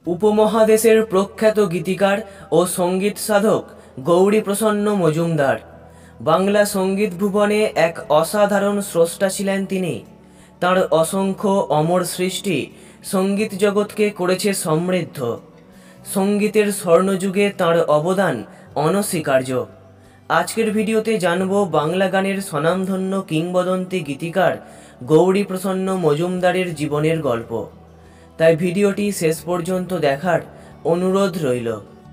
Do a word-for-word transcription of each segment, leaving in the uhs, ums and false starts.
উপমহাদেশের প্রখ্যাত গীতিকার ও সঙ্গীত সাধক গৌরীপ্রসন্ন মজুমদার বাংলা সঙ্গীত ভুবনে এক অসাধারণ স্রষ্টা ছিলেন তিনি। তাঁর অসংখ্য অমর সৃষ্টি সঙ্গীত জগৎকে করেছে সমৃদ্ধ। সঙ্গীতের স্বর্ণযুগে তাঁর অবদান অনস্বীকার্য। আজকের ভিডিওতে জানব বাংলা গানের স্বনামধন্য কিংবদন্তি গীতিকার গৌরীপ্রসন্ন মজুমদারের জীবনের গল্প। তাই ভিডিওটি শেষ পর্যন্ত দেখার অনুরোধ রইল।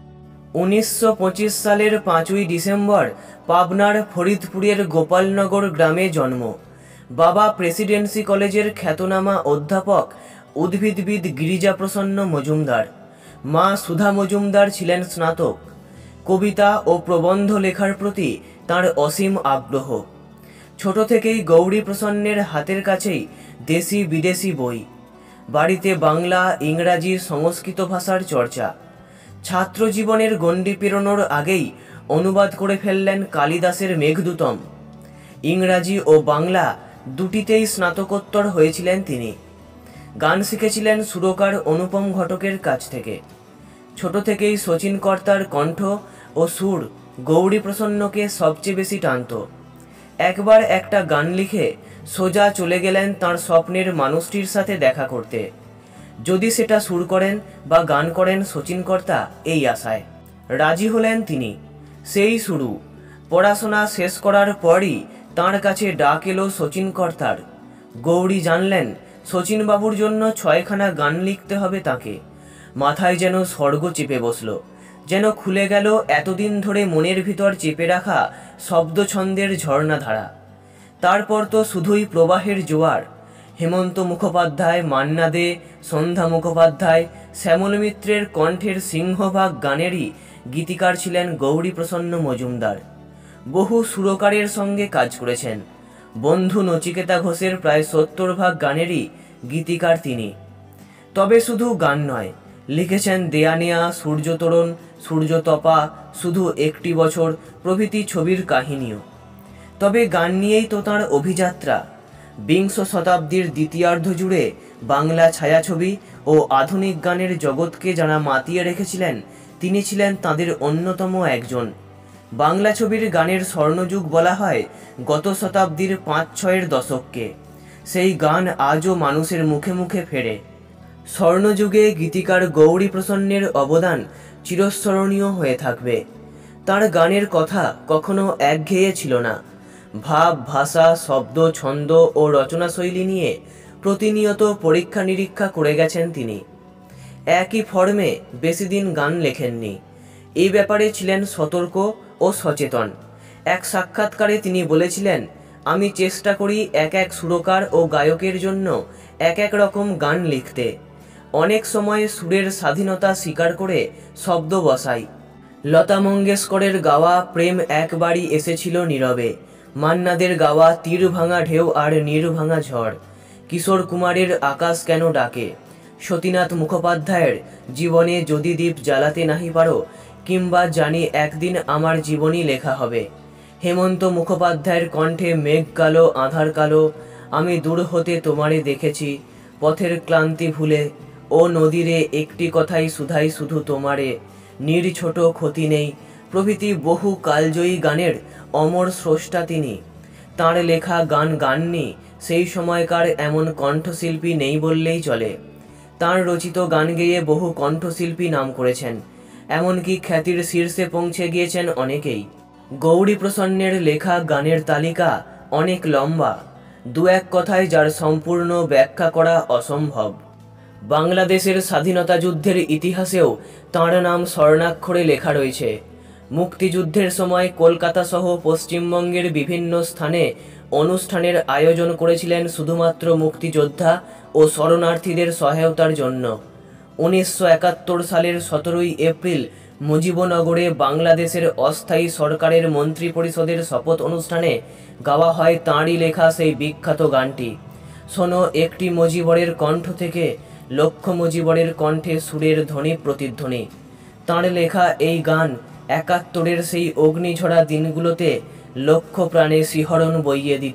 উনিশশো পঁচিশ সালের পাঁচই ডিসেম্বর পাবনার ফরিদপুরের গোপালনগর গ্রামে জন্ম। বাবা প্রেসিডেন্সি কলেজের খ্যাতনামা অধ্যাপক উদ্ভিদবিদ গিরিজাপ্রসন্ন মজুমদার। মা সুধা মজুমদার ছিলেন স্নাতক। কবিতা ও প্রবন্ধ লেখার প্রতি তাঁর অসীম আগ্রহ। ছোট থেকেই গৌরীপ্রসন্নের হাতের কাছেই দেশি বিদেশি বই। বাড়িতে বাংলা, ইংরাজি, সংস্কৃত ভাষার চর্চা। ছাত্র জীবনের গণ্ডি পেরোনোর আগেই অনুবাদ করে ফেললেন কালিদাসের মেঘদূতম। ইংরাজি ও বাংলা দুটিতেই স্নাতকোত্তর হয়েছিলেন তিনি। গান শিখেছিলেন সুরকার অনুপম ঘটকের কাছ থেকে। ছোট থেকেই শচীন কর্তার কণ্ঠ ও সুর গৌরীপ্রসন্নকে সবচেয়ে বেশি টানত। একবার একটা গান লিখে সোজা চলে গেলেন তাঁর স্বপ্নের মানুষটির সাথে দেখা করতে, যদি সেটা সুর করেন বা গান করেন শচীন কর্তা, এই আশায় রাজি হলেন তিনি। সেই শুরু। পড়াশোনা শেষ করার পরই তাঁর কাছে ডাক এলো শচীন কর্তার। গৌরী জানলেন শচীনবাবুর জন্য ছয়খানা গান লিখতে হবে তাকে। মাথায় যেন স্বর্গ চেপে বসল, যেন খুলে গেল এতদিন ধরে মনের ভিতর চেপে রাখা শব্দছন্দের ঝর্ণাধারা। তারপর তো শুধুই প্রবাহের জোয়ার। হেমন্ত মুখোপাধ্যায়, মান্না দে, সন্ধ্যা মুখোপাধ্যায়, শ্যামল মিত্রের কণ্ঠের সিংহভাগ গানেরই গীতিকার ছিলেন গৌরীপ্রসন্ন মজুমদার। বহু সুরকারের সঙ্গে কাজ করেছেন। বন্ধু নচিকেতা ঘোষের প্রায় সত্তর ভাগ গানেরই গীতিকার তিনি। তবে শুধু গান নয়, লিখেছেন দেয়ানিয়া, সূর্যতরণ, সূর্যতপা, শুধু একটি বছর প্রভৃতি ছবির কাহিনীও। তবে গান নিয়েই তো তাঁর অভিযাত্রা। বিংশ শতাব্দীর দ্বিতীয়ার্ধ জুড়ে বাংলা ছায়াছবি ও আধুনিক গানের জগৎকে যারা মাতিয়ে রেখেছিলেন, তিনি ছিলেন তাদের অন্যতম একজন। বাংলা ছবির গানের স্বর্ণযুগ বলা হয় গত শতাব্দীর পাঁচ ছয়ের দশককে। সেই গান আজও মানুষের মুখে মুখে ফেরে। স্বর্ণযুগে গীতিকার গৌরীপ্রসন্নের অবদান চিরস্মরণীয় হয়ে থাকবে। তার গানের কথা কখনো একঘেয়ে ছিল না। ভাব, ভাষা, শব্দ, ছন্দ ও রচনাশৈলী নিয়ে প্রতিনিয়ত পরীক্ষা নিরীক্ষা করে গেছেন তিনি। একই ফর্মে বেশি দিন গান লেখেননি। এই ব্যাপারে ছিলেন সতর্ক ও সচেতন। এক সাক্ষাৎকারে তিনি বলেছিলেন, আমি চেষ্টা করি এক এক সুরকার ও গায়কের জন্য এক এক রকম গান লিখতে। অনেক সময় সুরের স্বাধীনতা স্বীকার করে শব্দ বসাই। লতা মঙ্গেশকরের গাওয়া প্রেম একবারই এসেছিল নীরবে, মান্নাদের গাওয়া তীর ভাঙা ঢেউ আর নীর ভাঙা ঝড়, কিশোর কুমারের আকাশ কেন ডাকে, সতীনাথ মুখোপাধ্যায়ের জীবনে যদি দ্বীপ জ্বালাতে নাহি পারো, কিংবা জানি একদিন আমার জীবনই লেখা হবে, হেমন্ত মুখোপাধ্যায়ের কণ্ঠে মেঘ কালো আধার কালো, আমি দূর হতে তোমারে দেখেছি, পথের ক্লান্তি ভুলে, ও নদীরে একটি কথাই শুধাই শুধু তোমারে, নীর ছোট ক্ষতি নেই প্রভৃতি বহু কালজয়ী গানের অমর স্রষ্টা তিনি। তাঁর লেখা গান গাননি সেই সময়কার এমন কণ্ঠশিল্পী নেই বললেই চলে। তাঁর রচিত গান গেয়ে বহু কণ্ঠশিল্পী নাম করেছেন, এমনকি খ্যাতির শীর্ষে পৌঁছে গিয়েছেন অনেকেই। গৌরীপ্রসন্নের লেখা গানের তালিকা অনেক লম্বা, দু এক কথায় যার সম্পূর্ণ ব্যাখ্যা করা অসম্ভব। বাংলাদেশের স্বাধীনতা যুদ্ধের ইতিহাসেও তাঁর নাম স্বর্ণাক্ষরে লেখা রয়েছে। মুক্তিযুদ্ধের সময় কলকাতা সহ পশ্চিমবঙ্গের বিভিন্ন স্থানে অনুষ্ঠানের আয়োজন করেছিলেন শুধুমাত্র মুক্তিযোদ্ধা ও শরণার্থীদের সহায়তার জন্য। উনিশশো একাত্তর সালের সতেরোই এপ্রিল মুজিবনগরে বাংলাদেশের অস্থায়ী সরকারের মন্ত্রী পরিষদের শপথ অনুষ্ঠানে গাওয়া হয় তাঁরই লেখা সেই বিখ্যাত গানটি। শোনো একটি মুজিবরের কণ্ঠ থেকে, লক্ষ মুজিবরের কণ্ঠে সুরের ধ্বনি প্রতিধ্বনি। তাঁর লেখা এই গান একাত্তরের সেই অগ্নিঝরা দিনগুলোতে লক্ষ প্রাণে শিহরণ বইয়ে দিত,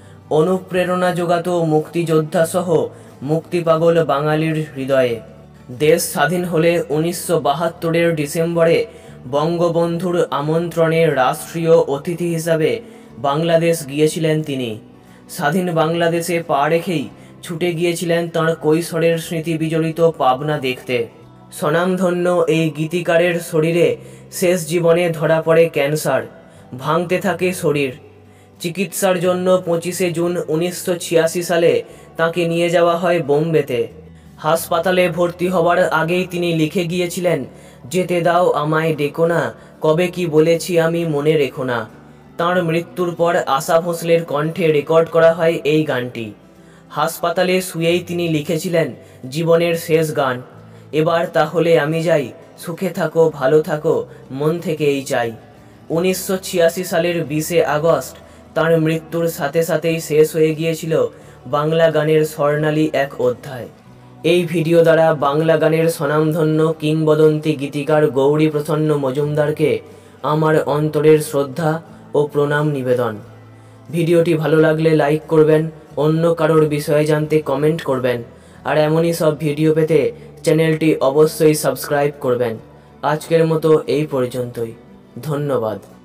অনুপ্রেরণা যোগাত মুক্তিযোদ্ধা সহ মুক্তিপাগল বাঙালির হৃদয়ে। দেশ স্বাধীন হলে উনিশশো বাহাত্তরের ডিসেম্বরে বঙ্গবন্ধুর আমন্ত্রণে রাষ্ট্রীয় অতিথি হিসাবে বাংলাদেশ গিয়েছিলেন তিনি। স্বাধীন বাংলাদেশে পা রেখেই ছুটে গিয়েছিলেন তাঁর কৈশোরের স্মৃতি বিজড়িত পাবনা দেখতে। স্বনামধন্য এই গীতিকারের শরীরে শেষ জীবনে ধরা পড়ে ক্যান্সার, ভাঙতে থাকে শরীর। চিকিৎসার জন্য পঁচিশে জুন উনিশশো ছিয়াশি সালে তাকে নিয়ে যাওয়া হয় বোম্বেতে। হাসপাতালে ভর্তি হওয়ার আগেই তিনি লিখে গিয়েছিলেন, যেতে দাও আমায় ডেকো না, কবে কি বলেছি আমি মনে রেখো না। তাঁর মৃত্যুর পর আশা ভোঁসলের কণ্ঠে রেকর্ড করা হয় এই গানটি। হাসপাতালে শুয়েই তিনি লিখেছিলেন জীবনের শেষ গান, এবার তাহলে আমি যাই, সুখে থাকো ভালো থাকো মন থেকেই চাই। উনিশশো ছিয়াশি সালের বিশে আগস্ট তাঁর মৃত্যুর সাথে সাথেই শেষ হয়ে গিয়েছিল বাংলা গানের স্বর্ণালী এক অধ্যায়। এই ভিডিও দ্বারা বাংলা গানের স্বনামধন্য কিংবদন্তি গীতিকার গৌরীপ্রসন্ন মজুমদারকে আমার অন্তরের শ্রদ্ধা ও প্রণাম নিবেদন। ভিডিওটি ভালো লাগলে লাইক করবেন, অন্য কারোর বিষয়ে জানতে কমেন্ট করবেন, আর এমনই সব ভিডিও পেতে চ্যানেলটি অবশ্যই সাবস্ক্রাইব করবেন। আজকের মতো এই পর্যন্তই, ধন্যবাদ।